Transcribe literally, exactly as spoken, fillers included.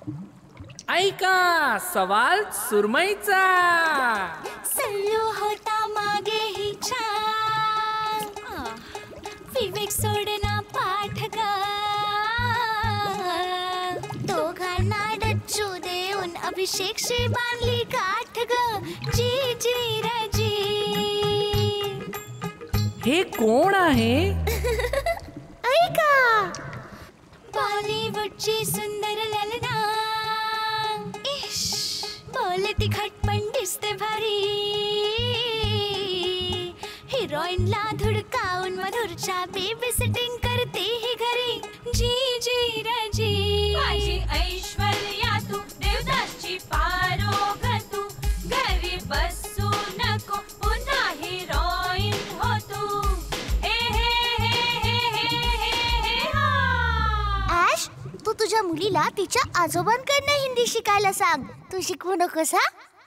ऐका सवाल सुरमईचा. सल्लू होता मागे ही छान, विवेक सोडना पाठ गा. दोघांना डच्चू देऊन अभिषेकशी बांधली गाठ ग. जी जी राजी. हे कोण आहे? ऐका बॉलिवूडची सुंदर ललना. इश बोलती खटपण दिसते भारी. हिरोईनला धुडकावून मधुरच्या बेबी सिटिंग करते ही घरी. जी जी राजी. माझी ऐश्वर्या तू देवदासची पारो ग तू. घरी बसू नको पुन्हा हिरोईन हो तू. हे हे हे हे हे हे हे हा. ॲश, तू तुझ्या मुलीला तिच्या आजोबांकडनं हिंदी शिकायला सांग. तू शिकवू नकोस हा.